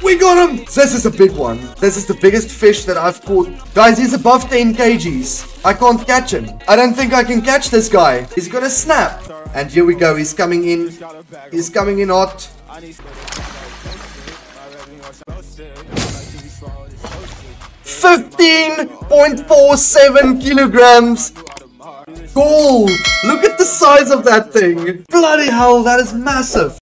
We got him! This is a big one. This is the biggest fish that I've caught. Guys, he's above 10 kgs. I can't catch him. I don't think I can catch this guy. He's gonna snap. And here we go. He's coming in. He's coming in hot. 15.47 kilograms. Gold. Look at the size of that thing. Bloody hell, that is massive.